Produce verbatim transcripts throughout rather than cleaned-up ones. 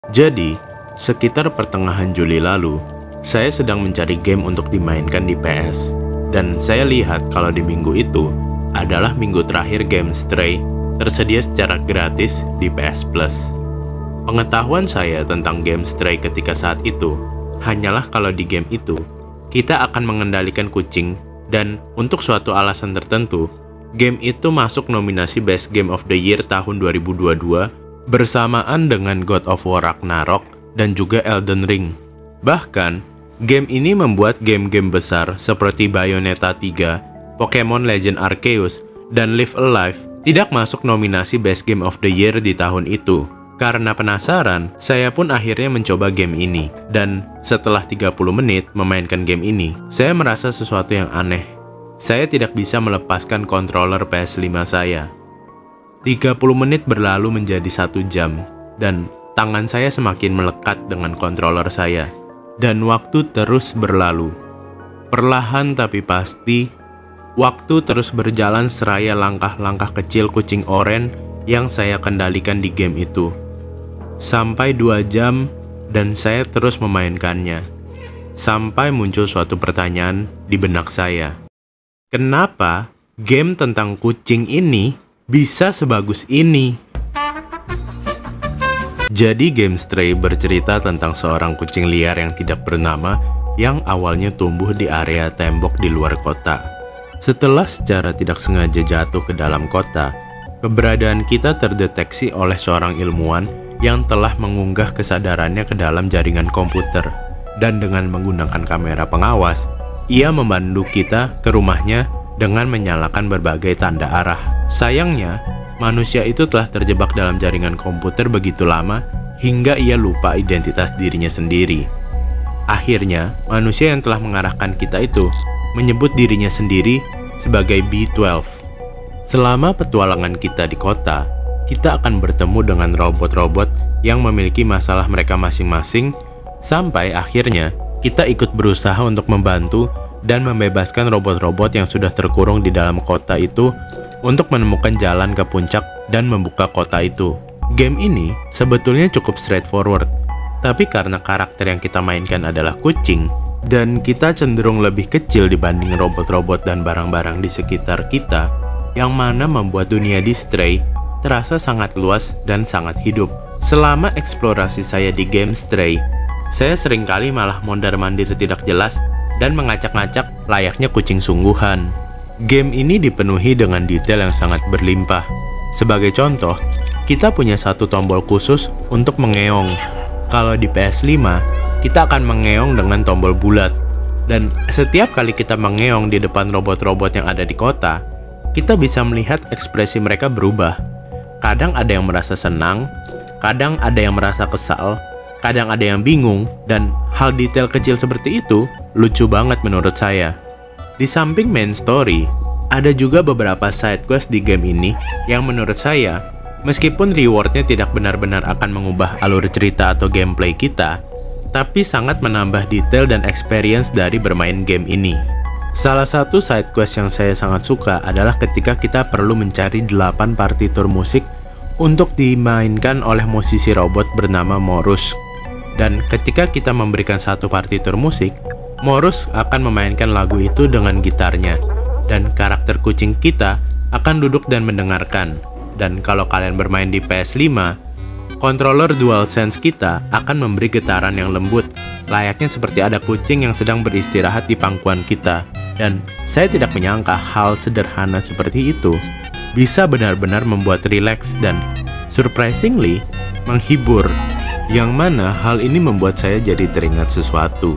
Jadi, sekitar pertengahan Juli lalu, saya sedang mencari game untuk dimainkan di P S. Dan saya lihat kalau di minggu itu adalah minggu terakhir game Stray tersedia secara gratis di P S Plus. Pengetahuan saya tentang game Stray ketika saat itu hanyalah kalau di game itu kita akan mengendalikan kucing dan untuk suatu alasan tertentu, game itu masuk nominasi Best Game of the Year tahun dua ribu dua puluh dua bersamaan dengan God of War Ragnarok dan juga Elden Ring. Bahkan, game ini membuat game-game besar seperti Bayonetta tiga, Pokemon Legend Arceus, dan Live Alive tidak masuk nominasi Best Game of the Year di tahun itu. Karena penasaran, saya pun akhirnya mencoba game ini. Dan setelah tiga puluh menit memainkan game ini, saya merasa sesuatu yang aneh. Saya tidak bisa melepaskan controller P S lima saya. tiga puluh menit berlalu menjadi satu jam, dan tangan saya semakin melekat dengan controller saya. Dan waktu terus berlalu. Perlahan tapi pasti, waktu terus berjalan seraya langkah-langkah kecil kucing oranye yang saya kendalikan di game itu. Sampai dua jam, dan saya terus memainkannya. Sampai muncul suatu pertanyaan di benak saya. Kenapa game tentang kucing ini bisa sebagus ini? Jadi game Stray bercerita tentang seorang kucing liar yang tidak bernama yang awalnya tumbuh di area tembok di luar kota. Setelah secara tidak sengaja jatuh ke dalam kota, keberadaan kita terdeteksi oleh seorang ilmuwan yang telah mengunggah kesadarannya ke dalam jaringan komputer. Dan dengan menggunakan kamera pengawas, ia memandu kita ke rumahnya dengan menyalakan berbagai tanda arah. Sayangnya, manusia itu telah terjebak dalam jaringan komputer begitu lama hingga ia lupa identitas dirinya sendiri. Akhirnya, manusia yang telah mengarahkan kita itu menyebut dirinya sendiri sebagai B twelve. Selama petualangan kita di kota, kita akan bertemu dengan robot-robot yang memiliki masalah mereka masing-masing, sampai akhirnya kita ikut berusaha untuk membantu dan membebaskan robot-robot yang sudah terkurung di dalam kota itu untuk menemukan jalan ke puncak dan membuka kota itu. Game ini sebetulnya cukup straightforward, tapi karena karakter yang kita mainkan adalah kucing, dan kita cenderung lebih kecil dibanding robot-robot dan barang-barang di sekitar kita, yang mana membuat dunia di Stray terasa sangat luas dan sangat hidup. Selama eksplorasi saya di game Stray, saya seringkali malah mondar-mandir tidak jelas dan mengacak-ngacak layaknya kucing sungguhan. Game ini dipenuhi dengan detail yang sangat berlimpah. Sebagai contoh, kita punya satu tombol khusus untuk mengeong. Kalau di P S lima, kita akan mengeong dengan tombol bulat. Dan setiap kali kita mengeong di depan robot-robot yang ada di kota, kita bisa melihat ekspresi mereka berubah. Kadang ada yang merasa senang, kadang ada yang merasa kesal, kadang ada yang bingung, dan hal detail kecil seperti itu lucu banget menurut saya. Di samping main story, ada juga beberapa side quest di game ini yang menurut saya, meskipun rewardnya tidak benar-benar akan mengubah alur cerita atau gameplay kita, tapi sangat menambah detail dan experience dari bermain game ini. Salah satu side quest yang saya sangat suka adalah ketika kita perlu mencari delapan partitur musik untuk dimainkan oleh musisi robot bernama Morus. Dan ketika kita memberikan satu partitur musik, Morus akan memainkan lagu itu dengan gitarnya, dan karakter kucing kita akan duduk dan mendengarkan. Dan kalau kalian bermain di P S lima, controller DualSense kita akan memberi getaran yang lembut, layaknya seperti ada kucing yang sedang beristirahat di pangkuan kita. Dan saya tidak menyangka hal sederhana seperti itu bisa benar-benar membuat rileks dan surprisingly menghibur, yang mana hal ini membuat saya jadi teringat sesuatu.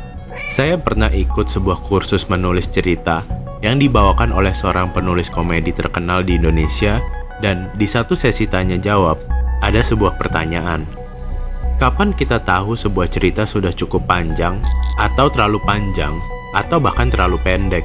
Saya pernah ikut sebuah kursus menulis cerita yang dibawakan oleh seorang penulis komedi terkenal di Indonesia, dan di satu sesi tanya jawab ada sebuah pertanyaan. Kapan kita tahu sebuah cerita sudah cukup panjang, atau terlalu panjang, atau bahkan terlalu pendek?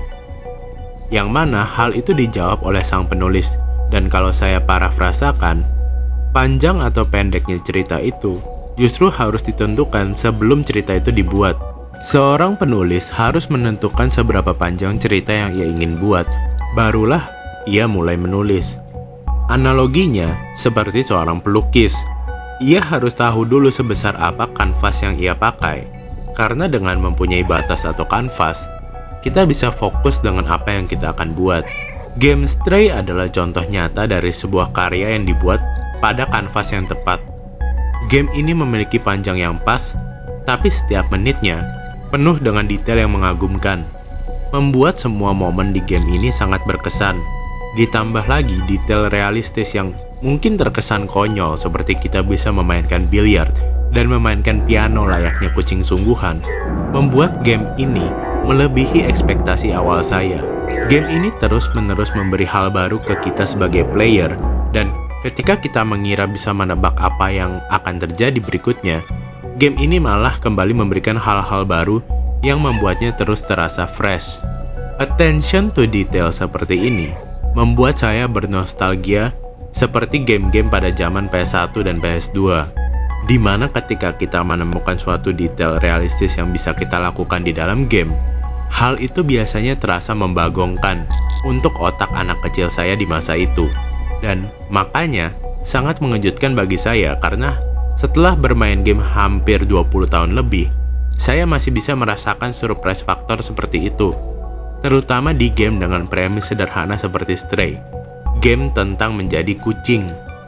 Yang mana hal itu dijawab oleh sang penulis, dan kalau saya parafrasakan, panjang atau pendeknya cerita itu justru harus ditentukan sebelum cerita itu dibuat. Seorang penulis harus menentukan seberapa panjang cerita yang ia ingin buat, barulah ia mulai menulis. Analoginya seperti seorang pelukis. ia harus tahu dulu sebesar apa kanvas yang ia pakai. Karena dengan mempunyai batas atau kanvas, kita bisa fokus dengan apa yang kita akan buat. Game Stray adalah contoh nyata dari sebuah karya yang dibuat pada kanvas yang tepat. Game ini memiliki panjang yang pas, tapi setiap menitnya penuh dengan detail yang mengagumkan. Membuat semua momen di game ini sangat berkesan. Ditambah lagi detail realistis yang mungkin terkesan konyol, seperti kita bisa memainkan biliar dan memainkan piano layaknya kucing sungguhan, membuat game ini melebihi ekspektasi awal saya. Game ini terus-menerus memberi hal baru ke kita sebagai player, dan ketika kita mengira bisa menebak apa yang akan terjadi berikutnya, game ini malah kembali memberikan hal-hal baru yang membuatnya terus terasa fresh. Attention to detail seperti ini membuat saya bernostalgia seperti game-game pada zaman P S satu dan P S dua, di mana ketika kita menemukan suatu detail realistis yang bisa kita lakukan di dalam game, hal itu biasanya terasa membagongkan untuk otak anak kecil saya di masa itu. Dan makanya sangat mengejutkan bagi saya karena setelah bermain game hampir dua puluh tahun lebih, saya masih bisa merasakan surprise factor seperti itu. Terutama di game dengan premis sederhana seperti Stray, game tentang menjadi kucing.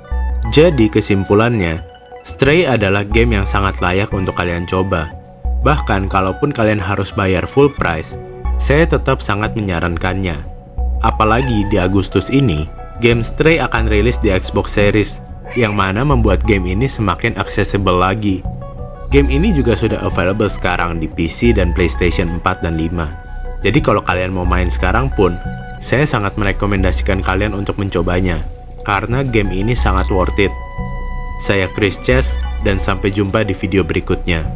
Jadi kesimpulannya, Stray adalah game yang sangat layak untuk kalian coba. Bahkan kalaupun kalian harus bayar full price, saya tetap sangat menyarankannya. Apalagi di Agustus ini, game Stray akan rilis di Xbox Series, yang mana membuat game ini semakin accessible lagi. Game ini juga sudah available sekarang di P C dan PlayStation empat dan lima. Jadi kalau kalian mau main sekarang pun, saya sangat merekomendasikan kalian untuk mencobanya, karena game ini sangat worth it. Saya Chris Chess, dan sampai jumpa di video berikutnya.